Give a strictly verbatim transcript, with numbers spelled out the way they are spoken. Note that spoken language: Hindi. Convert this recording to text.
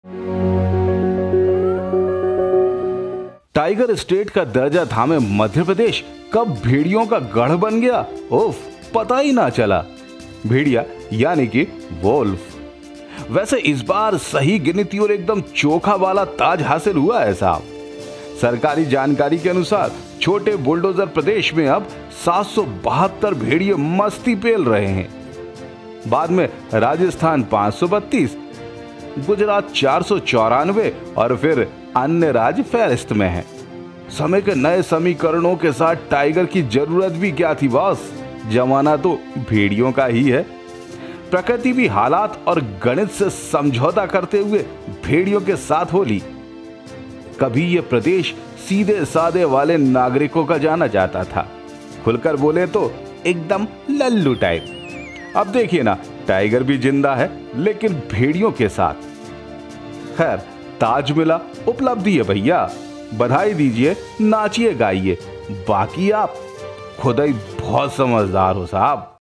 टाइगर स्टेट का दर्जा थामे मध्य प्रदेश कब भेड़ियों का गढ़ बन गया, उफ, पता ही ना चला। भेड़िया यानी कि वोल्फ। वैसे इस बार सही गिनती और एकदम चोखा वाला ताज हासिल हुआ है साहब। सरकारी जानकारी के अनुसार छोटे बुलडोजर प्रदेश में अब सात सौ बहत्तर भेड़िए मस्ती पेल रहे हैं। बाद में राजस्थान पाँच सौ बत्तीस, गुजरात चार सौ चौरानवे और फिर अन्य राज्य फहरिस्त में हैं। समय के नए समीकरणों के साथ टाइगर की जरूरत भी क्या थी बॉस, जमाना तो भेड़ियों का ही है। प्रकृति भी हालात और गणित से समझौता करते हुए भेड़ियों के साथ हो ली। कभी ये प्रदेश सीधे साधे वाले नागरिकों का जाना जाता था, खुलकर बोले तो एकदम लल्लू टाइप। अब देखिए ना, टाइगर भी जिंदा है लेकिन भेड़ियों के साथ। खैर, ताज मिला, उपलब्धि है भैया, बधाई दीजिए, नाचिए गाइए। बाकी आप खुद ही बहुत समझदार हो साहब।